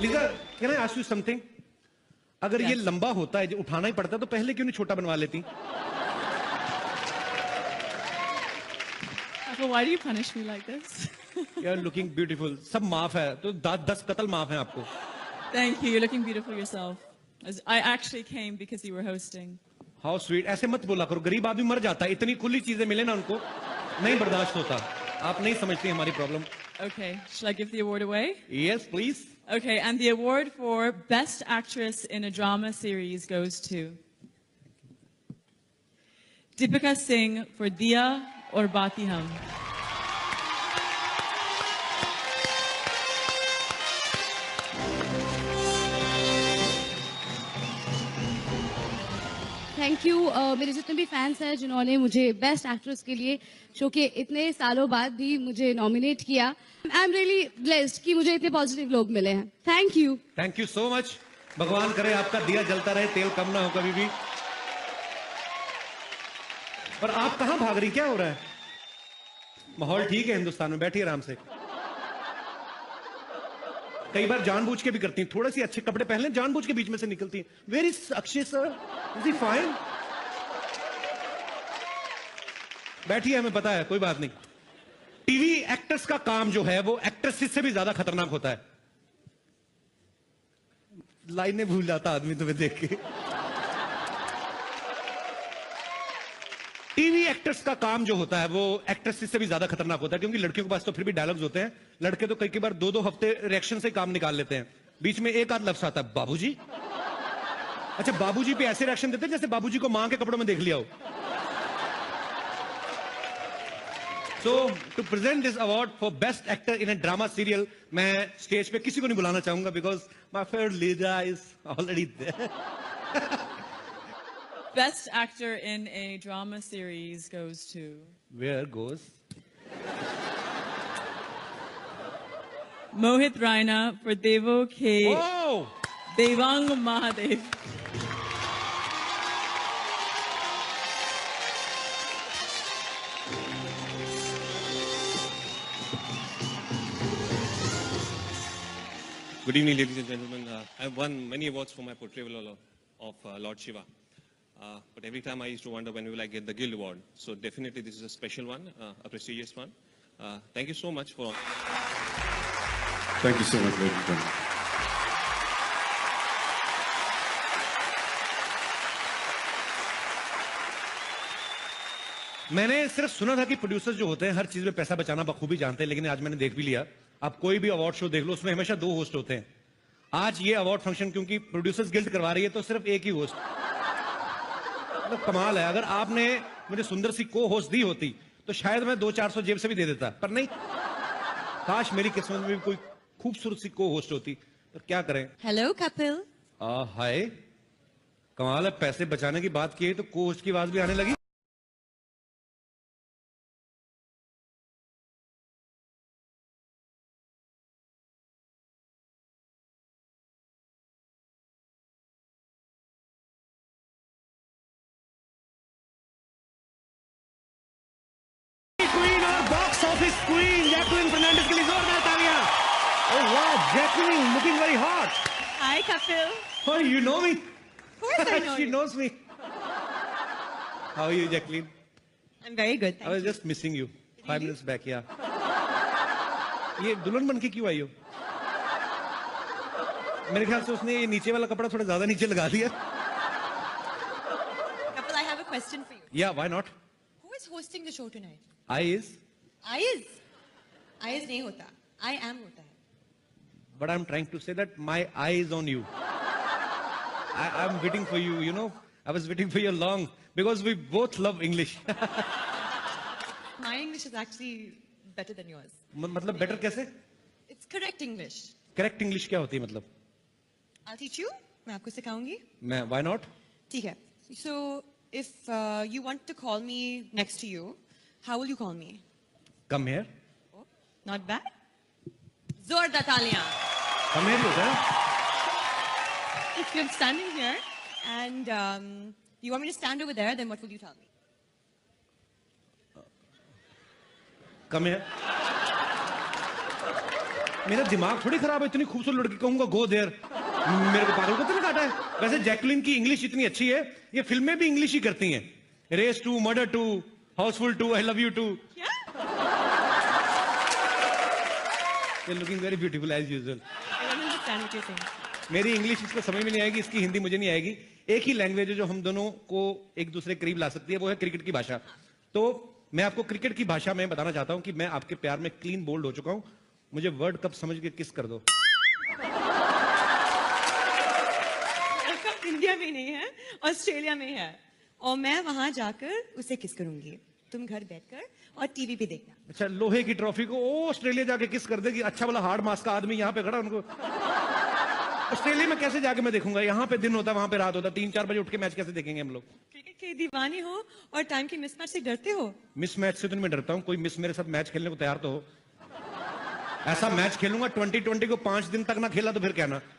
Lisa, can I ask you something? अगर ये लंबा होता है, जो उठाना ही पड़ता है, तो पहले क्यों नहीं छोटा बनवा लेती? Well, why do you punish me like this? You're looking beautiful. सब माफ है, तो 10 कत्ल माफ हैं आपको. Thank you. You're looking beautiful yourself. I actually came because you were hosting. How sweet. ऐसे मत बोला करो. गरीब आदमी मर जाता है. इतनी खुली चीजें मिले ना उनको, नहीं बर्दाश्त होता. आप नहीं समझती हमारी problem. Okay. Shall I give the award away? Yes, please. Okay. And the award for Best Actress in a Drama Series goes to Deepika Singh for Diya or Bati Hum. Thank you मेरे जितने भी fans हैं जिन्होंने मुझे best actress के लिए show के इतने सालों बाद भी मुझे नॉमिनेट किया. आई एम रियली ब्लेस्ड कि मुझे इतने पॉजिटिव लोग मिले हैं. Thank you so much. भगवान करे आपका दिया जलता रहे, तेल कम ना हो कभी भी. पर आप कहां भाग रही, क्या हो रहा है? माहौल ठीक है हिंदुस्तान में, बैठिए आराम से. कई बार जानबूझ के भी करती हैं, थोड़े से अच्छे कपड़े पहन लें, जानबूझ के बीच में से निकलती हैं. Where is Akshay sir? Is he fine? बैठिए, हमें पता है, कोई बात नहीं. टीवी एक्टर्स का काम जो है वो एक्ट्रेसेस से भी ज्यादा खतरनाक होता है. लाइनें भूल जाता आदमी तुम्हें देख के. टीवी एक्टर्स का काम जो होता है वो एक्ट्रेसेस से भी ज्यादा खतरनाक होता है, क्योंकि लड़कियों के पास तो फिर भी डायलॉग्स होते हैं. लड़के तो कई बार 2-2 हफ्ते रिएक्शन से काम निकाल लेते हैं. बीच में एक आध लफ्ज आता है, बाबूजी. अच्छा, बाबूजी पे ऐसे रिएक्शन देते हैं जैसे बाबूजी को मां के कपड़ों में देख लिया हो. So to present this award for best actor in a drama serial, मैं स्टेज पे किसी को नहीं बुलाना चाहूंगा because my favourite Lisa is already there. Best actor in a drama series goes to... Where goes? Mohit Raina for Devo K. Oh! Devang Mahadev. Good evening, ladies and gentlemen. I have won many awards for my portrayal of Lord Shiva. But every time I used to wonder when will I get the Guild Award. So definitely this is a special one, a prestigious one. Thank you so much for... Thank you so much, ladies and gentlemen. मैंने सिर्फ सुना था कि producers जो होते हैं हर चीज में पैसा बचाना बखूबी जानते हैं, लेकिन आज मैंने देख भी लिया. आप कोई भी अवार्ड शो देख लो, उसमें हमेशा 2 होस्ट होते हैं. आज ये अवार्ड फंक्शन क्योंकि प्रोड्यूसर्स गिल्ड करवा रही है तो सिर्फ एक ही होस्ट. मतलब कमाल है. अगर आपने मुझे सुंदर सी को होस्ट दी होती तो शायद मैं 200-400 जेब से भी दे देता, पर नहीं. काश मेरी किस्मत में भी कोई खूबसूरत सी को होस्ट होती. पर क्या करें. हेलो कपिल. हाय. कमाल है, पैसे बचाने की बात की तो को होस्ट की आवाज भी आने लगी. Office Queen Jacqueline Fernandez के लिए जोरदार तालियां. Oh wow, Jacqueline looking very hot. Hi Kapil. Oh, you know me? Of course I know She you. knows me. How are you, Jacqueline? I'm very good. I was just missing you 5 minutes back. Yeah. ये दुल्हन बन के क्यों आई हो? मेरे ख्याल से उसने ये नीचे वाला कपड़ा थोड़ा ज्यादा नीचे लगा दिया. Kapil, I have a question for you. Yeah, why not? Who is hosting the show tonight? I is. Ayaz. Ayaz नहीं होता. I am होता है. But I'm trying to say that my eye is on you. I'm waiting for you, you know. I was waiting for you long because we both love English. My English is actually better than yours. मतलब better कैसे? It's correct English. Correct English क्या होती है मतलब? I'll teach you. मैं आपको सिखाऊंगी. मैं why not? ठीक है. So if you want to call me next to you, how will you call me? Come here. Oh, not bad. जोरदार तालियां. Come here होता है. If you're standing here and you want me to stand over there, then what will you tell me? Come here. मेरा दिमाग थोड़ी खराब है, इतनी खूबसूरत लड़की कहूंगा गो देयर, मेरे को पागल को तो काटा है। वैसे जैकलिन की इंग्लिश इतनी अच्छी है, ये फिल्में भी इंग्लिश ही करती हैं। Race 2, Murder 2, Housefull 2, I love you 2। Looking very beautiful as usual. I don't understand what you're saying. मेरी इंग्लिश इसको समझ में नहीं आएगी, इसकी हिंदी मुझे नहीं आएगी। एक ही लैंग्वेज है जो हम दोनों को एक दूसरे के करीब ला सकती है, वो है क्रिकेट की भाषा। तो मैं आपको क्रिकेट की भाषा में बताना चाहता हूं कि मैं आपके प्यार में क्लीन बोल्ड हो चुका हूं। मुझे वर्ल्ड कप समझ के किस कर दो। वर्ल्ड कप इंडिया में नहीं है, ऑस्ट्रेलिया में है, और मैं वहां जाकर उसे किस करूंगी। तुम घर बैठकर और टीवी पे देखना। अच्छा, लोहे की ट्रॉफी को ओ ऑस्ट्रेलिया जाके किस कर देगी? अच्छा वाला हार्ड मास का आदमी यहाँ पे खड़ा, उनको ऑस्ट्रेलिया में कैसे जाके मैं देखूंगा? यहाँ पे दिन होता, वहां पे रात होता, 3-4 बजे उठ के मैच कैसे देखेंगे हम लोग? क्रिकेट के दीवाने हो और टाइम के मिसमैच से डरते हो। मिस मैच से तो मैं डरता हूँ, कोई मिस मेरे साथ मैच खेलने को तैयार तो हो। ऐसा मैच खेलूंगा 2020 को 5 दिन तक ना खेला तो फिर क्या ना।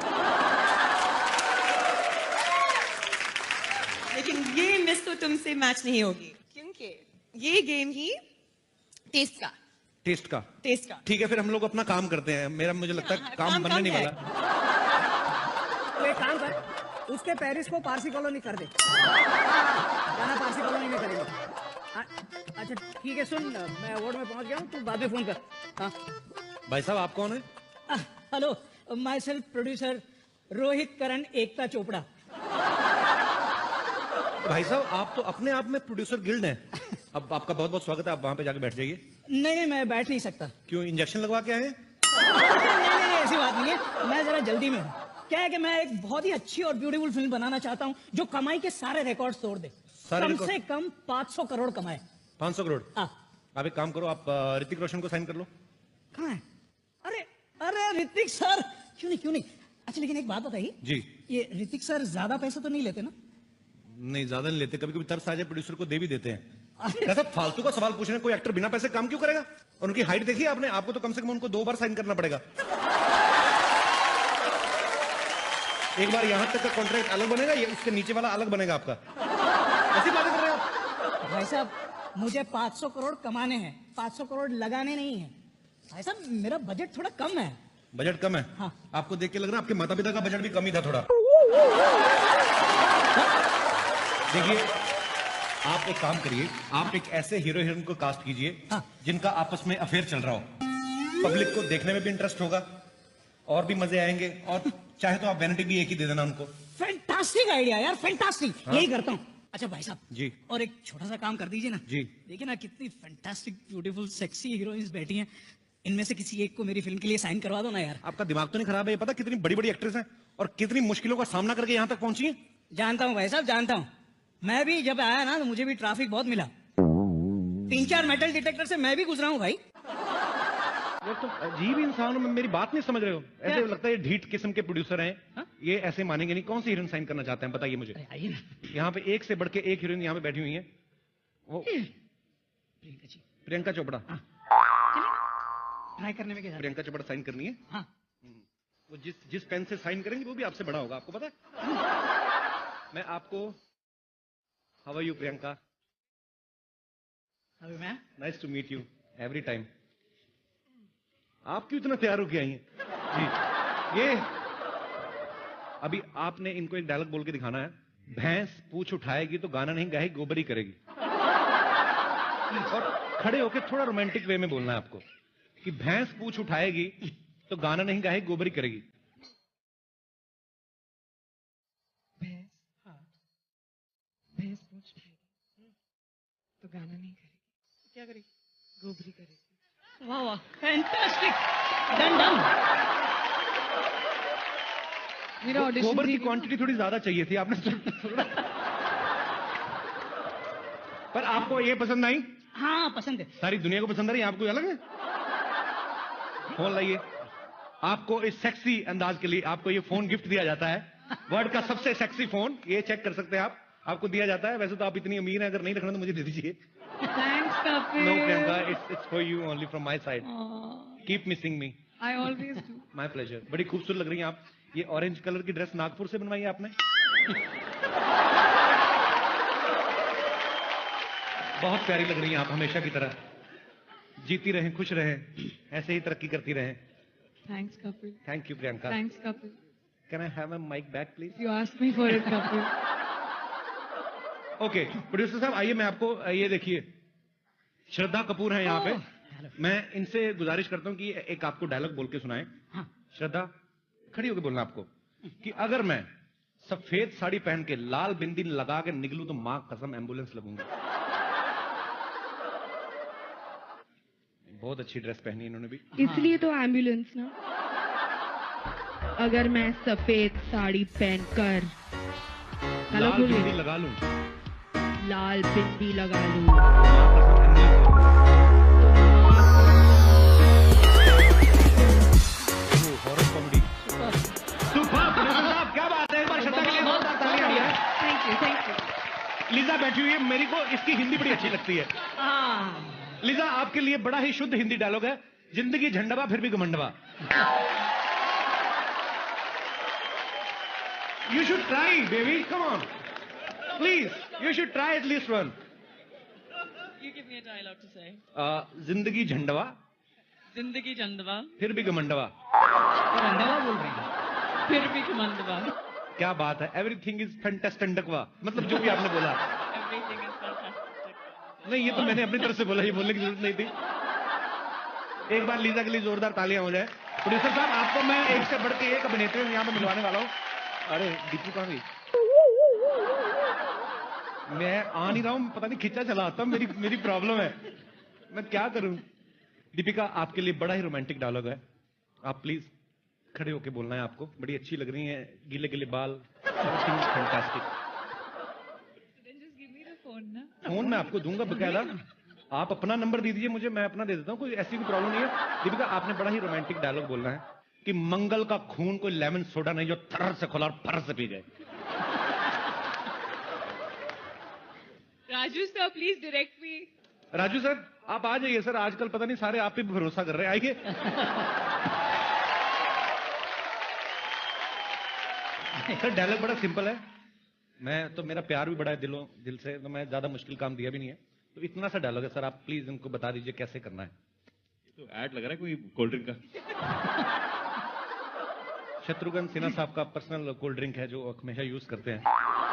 लेकिन ये मिस तो तुमसे मैच नहीं होगी, क्योंकि ये गेम ही टेस्ट का। टेस्ट का? टेस्ट का। ठीक है, फिर हम लोग अपना काम करते हैं। मेरा मुझे लगता है काम बनने नहीं वाला। तो एक काम कर, उसके पेरिस को पारसी कॉलोनी कर दे। जाना पारसी कॉलोनी में करेंगे। अच्छा ठीक है, सुन मैं अवार्ड में पहुंच गया हूँ, तू बाद में फोन कर। हाँ भाई साहब, आप कौन है? Hello, my self producer Rohit Karan Ekta Chopra. भाई साहब, आप तो अपने आप में प्रोड्यूसर गिल्ड हैं। अब आपका बहुत बहुत स्वागत है, आप वहां पे जाके बैठ जाइए। नहीं, मैं बैठ नहीं सकता। क्यों, इंजेक्शन लगवा के आए हैं? नहीं, ऐसी बात नहीं है, मैं जरा जल्दी में हूँ। क्या है कि मैं एक बहुत ही अच्छी और ब्यूटीफुल फिल्म बनाना चाहता हूँ जो कमाई के सारे रिकॉर्ड तोड़ दे। कम से कम 500 करोड़ कमाए। 500 करोड़? हाँ। आप एक काम करो, आप ऋतिक रोशन को साइन कर लो। कहाँ है? अरे अरे ऋतिक सर, क्यों नहीं। अच्छा लेकिन एक बात बताइए जी। ये ऋतिक सर ज्यादा पैसा तो नहीं लेते ना? नहीं, ज्यादा नहीं लेते, कभी कभी तरस आ जाए प्रोड्यूसर को दे भी देते हैं। ऐसा फालतू का सवाल पूछने, कोई एक्टर बिना पैसे काम क्यों करेगा? और उनकी हाइट देखिए आपने, आपको तो कम से कम उनको 2 बार साइन करना पड़ेगा। एक बार यहां तक का कॉन्ट्रैक्ट अलग बनेगा, ये उसके नीचे वाला अलग बनेगा आपका। ऐसी बातें कर रहे हैं आप? भाई साहब, मुझे 500 करोड़ कमाने हैं, 500 करोड़ लगाने नहीं है। भाई साहब, मेरा बजट थोड़ा कम है। बजट कम है? हाँ। आपको देख के लग रहा है आपके माता पिता का बजट भी कम ही था थोड़ा। देखिए, आप एक काम करिए, आप एक ऐसे हीरो हीरोइन को कास्ट कीजिए हाँ। जिनका आपस में अफेयर चल रहा हो। पब्लिक को देखने में भी इंटरेस्ट होगा और भी मजे आएंगे, और चाहे तो आप वैनिटी भी एक ही दे देना उनको। फैंटास्टिक आइडिया यार, फैंटास्टिक। हाँ। यही करता हूँ। अच्छा भाई साहब जी। और एक छोटा सा काम कर दीजिए ना। जी। देखिए ना, कितनी फैंटास्टिक ब्यूटीफुल सेक्सी हीरोइंस बैठी हैं, इनमें से किसी एक को मेरी फिल्म के लिए साइन करवा दो ना यार। आपका दिमाग तो नहीं खराब है? ये पता कितनी बड़ी बड़ी एक्ट्रेस हैं और कितनी मुश्किलों का सामना करके यहाँ तक पहुंची हैं? जानता हूँ भाई साहब, जानता हूँ। मैं भी जब आया ना तो मुझे भी ट्रैफिक बहुत मिला। 3-4 मेटल डिटेक्टर से मैं भी गुजरा हूँ भाई। ये तो अजीब इंसान हो, मेरी बात नहीं समझ रहे हो। ऐसे क्या? लगता है ये ढीठ किस्म के प्रोड्यूसर हैं। हाँ? ये ऐसे मानेंगे नहीं। कौन सी हीरोइन साइन करना चाहते हैं बताइए मुझे। अरे आइए ना। यहाँ पे एक से बढ़ के एक हीरोइन यहाँ पे बैठी हुई है। वो प्रियंका जी। प्रियंका चोपड़ा। ट्राई करने में क्या जाता है? प्रियंका चोपड़ा साइन करनी है। हाँ। वो जिस पेन से साइन करेंगे वो भी आपसे बड़ा होगा, आपको पता है? मैं आपको, हाउ आर यू प्रियंका? अभी मैं nice to meet you every time. आप क्यों इतना तैयार होके आई हैं? जी, ये अभी आपने इनको एक डायलॉग बोल के दिखाना है। भैंस पूछ उठाएगी तो गाना नहीं गाएगी, गोबरी करेगी। और खड़े होके थोड़ा रोमांटिक वे में बोलना है आपको कि भैंस पूछ उठाएगी तो गाना नहीं गाएगी, गोबरी करेगी। भैंस पूछ उठाएगी तो गाना नहीं करेगी, क्या करेगी? गोबरी करेगी। वाह वाह, फैंटास्टिक, डन डन। मेरा ऑडिशन गोबर की क्वांटिटी थोड़ी ज्यादा चाहिए थी आपने। पर आपको ये पसंद आई? हाँ पसंद है। सारी दुनिया को पसंद आ रही है, आपको अलग है? फोन लाइए। आपको इस सेक्सी अंदाज के लिए आपको ये फोन गिफ्ट दिया जाता है। वर्ल्ड का सबसे सेक्सी फोन, ये चेक कर सकते हैं आप, आपको दिया जाता है। वैसे तो आप इतनी अमीर हैं, अगर नहीं रखना तो मुझे दे दीजिए। Thanks Kapil. No Priyanka, it's for you only from my side. Keep missing me. I always do. My pleasure. बड़ी खूबसूरत लग रही हैं आप। ये ऑरेंज कलर की ड्रेस नागपुर से बनवाई है आपने? बहुत प्यारी लग रही हैं आप, हमेशा की तरह। जीती रहें, खुश रहें, ऐसे ही तरक्की करती रहें। Thanks, Kapil. Thank you Priyanka. Thanks, Kapil. Can I have a mic back please? You asked me for it, Kapil. Okay producer साहब आइए, मैं आपको ये देखिए श्रद्धा कपूर है यहाँ पे. मैं इनसे गुजारिश करता हूँ कि एक आपको डायलॉग बोल के सुनाएं. श्रद्धा खड़ी होकर बोलना आपको कि अगर मैं सफेद साड़ी पहन के लाल बिंदी लगा के निकलूं तो मां कसम एम्बुलेंस लगूंगा. बहुत अच्छी ड्रेस पहनी इन्होंने भी. इसलिए तो एम्बुलेंस ना. अगर मैं सफेद साड़ी पहनकर लाल बिंदी लगा लूं, लाल बिंदी लगा लूं, मां कसम हॉरर कॉमेडी. सुपर, क्या बात है. एक बार श्रद्धा के लिए जोरदार तालियां दिया है. Thank you. लीजा बैठी हुई है, मेरी को इसकी हिंदी बड़ी अच्छी लगती है. लीजा आपके लिए बड़ा ही शुद्ध हिंदी डायलॉग है. जिंदगी झंडवा फिर भी घमंडवा. You should try baby, come on please, you should try at least one. You give me a dialogue to say. जिंदगी झंडवा Zindagi Chandava, फिर भी घमंडवा. अंडवा बोल रहे हैं. फिर भी Kamandava. क्या बात है. एवरीथिंग इज फैंटास्टिकवा, मतलब जो भी आपने बोला. Everything is fantastic. नहीं, ये तो मैंने अपनी तरफ से बोला, ये बोलने की जरूरत नहीं थी. एक बार लीजा के लिए जोरदार तालियां हो जाए. प्रोड्यूसर साहब आपको मैं एक से बढ़ के एक अभिनेत्री यहाँ पे मिलवाने वाला हूँ. अरे दीपू कहाँ गई? मैं आ नहीं रहा हूँ, पता नहीं खिंचा चला आता हूँ. मेरी प्रॉब्लम है, मैं क्या करूँ. दीपिका आपके लिए बड़ा ही रोमांटिक डायलॉग है. आप प्लीज खड़े होके बोलना है आपको. बड़ी अच्छी लग रही है, गीले गीले बाल, fantastic. Then just give me the phone, na? Phone मैं आपको दूंगा बकायदा. आप अपना नंबर दे दीजिए मुझे, मैं अपना दे देता हूँ. कोई ऐसी भी प्रॉब्लम नहीं है. दीपिका आपने बड़ा ही रोमांटिक डायलॉग बोलना है कि मंगल का खून कोई लेमन सोडा नहीं जो थर से खोला और फर से पी गए. Raju sir, please direct me. Raju sir आप आ जाइए सर. आजकल पता नहीं सारे आप पे भरोसा कर रहे हैं. आइए. सर डायलॉग बड़ा सिंपल है. मैं तो, मेरा प्यार भी बड़ा है दिल से, तो मैं ज्यादा मुश्किल काम दिया भी नहीं है. तो इतना सा डायलॉग है सर, आप प्लीज इनको बता दीजिए कैसे करना है. तो ऐड लग रहा है कोई कोल्ड ड्रिंक का. शत्रुघ्न सिन्हा साहब का पर्सनल कोल्ड ड्रिंक है जो हमेशा यूज करते हैं.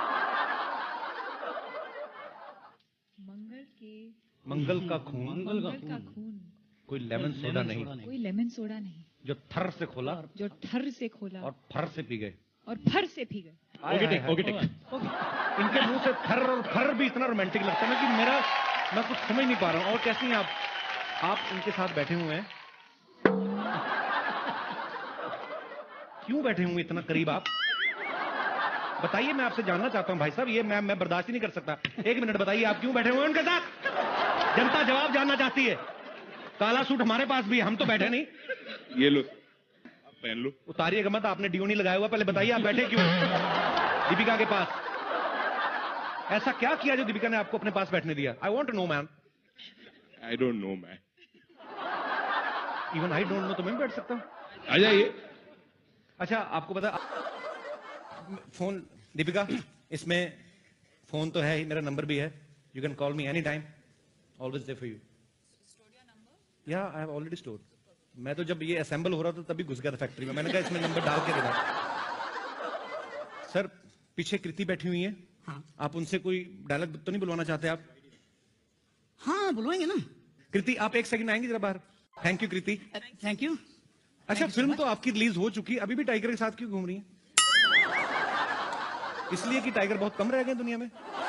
मंगल का खून कोई लेमन सोडा नहीं, कोई लेमन सोडा नहीं जो थर से खोला जो ठर से खोला और फर से पी गए. और फर से पी गए. Okay tick. इनके मुंह से थर और फर भी इतना रोमांटिक लगता है कि मैं कुछ समझ नहीं पा रहा हूँ. और कैसी हैं आप इनके साथ बैठे हुए हैं. क्यों बैठे हुए इतना करीब आप? बताइए, मैं आपसे जानना चाहता हूं भाई साहब. ये मैं बर्दाश्त ही नहीं कर सकता. एक मिनट बताइए, आप क्यों बैठे हुए हैं उनके साथ? जनता जवाब जानना चाहती है. काला सूट हमारे पास भी है, हम तो बैठे नहीं. ये लो, आप पहन लो. उतारिएगा मत, आपने डियो नहीं लगाया हुआ. पहले बताइए आप बैठे क्यों दीपिका के पास? ऐसा क्या किया जो दीपिका ने आपको अपने पास बैठने दिया? I want to know man. I don't know man. Even I don't know तो मैं भी बैठ सकता हूँ. आ जाइए. अच्छा आपको पता, फोन दीपिका इसमें फोन तो है ही, मेरा नंबर भी है. You can call me any time, always there for you. Yeah I have already stored. मैं तो जब ये असेंबल हो रहा था तभी घुस गया था फैक्ट्री में. मैंने कहा इसमें नंबर डाल के देना. सर पीछे कृति बैठी हुई है. हाँ. आप उनसे कोई डायलॉग तो नहीं बुलवाना चाहते आप? हाँ बुलवाएंगे ना. कृति आप एक सेकंड आएंगे जरा बाहर. Thank you Kriti. Thank you. अच्छा फिल्म तो आपकी रिलीज हो चुकी है, अभी भी टाइगर के साथ क्यों घूम रही है? इसलिए कि टाइगर बहुत कम रह गए दुनिया में.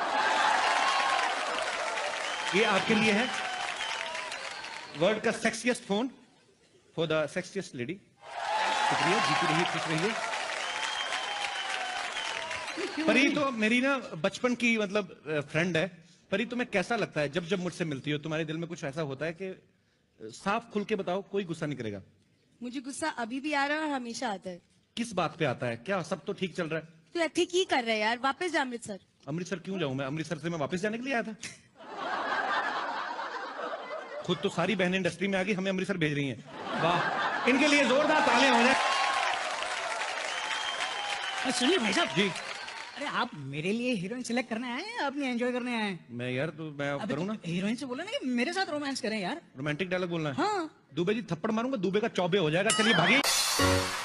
ये आपके लिए है वर्ल्ड का sexiest phone for the sexiest lady. शुक्रिया, जीती रहिए, खुश रहिए. परी तो मेरी ना बचपन की मतलब फ्रेंड है. परी तुम्हें कैसा लगता है जब जब मुझसे मिलती हो? तुम्हारे दिल में कुछ ऐसा होता है कि साफ खुल के बताओ, कोई गुस्सा नहीं करेगा. मुझे गुस्सा अभी भी आ रहा है और हमेशा आता है. किस बात पे आता है? क्या सब तो ठीक चल रहा है? तो ठीक ही कर रहे हैं यार. वापस जा अमृतसर. अमृतसर क्यों जाऊं मैं? अमृतसर से मैं वापस जाने के लिए आया था. खुद तो सारी बहनें इंडस्ट्री में आ गई, हमें अमृतसर भेज रही हैं. वाह, इनके लिए जोरदार तालियां हो जाए. सुनिए भाई साहब जी. अरे आप मेरे लिए हीरोइन सिलेक्ट करने आए हैं, अपनी एंजॉय करने आए हैं? मैं यार तो मैं करूँ ना. हीरोइन से बोला ना कि मेरे साथ रोमांस करें यार. रोमांटिक डायलॉग बोलना है. हाँ. दुबे जी थप्पड़ मारूंगा, दुबे का चौबे हो जाएगा. चलिए भागिए. है।